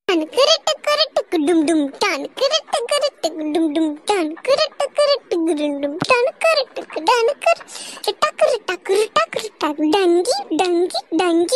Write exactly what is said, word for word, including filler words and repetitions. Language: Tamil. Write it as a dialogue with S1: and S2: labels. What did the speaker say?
S1: டான் கிரட்டு கிரட்டு டும் டும் டான் கிரட்டு கிரட்டு டும் டும் டான் கிரட்டு கிரட்டு டும் டும் டான் கிரட்டு டான் கிரட்டு டக்கரு டக்கரு டக்கரு டக் டங்கி டங்கி டங்கி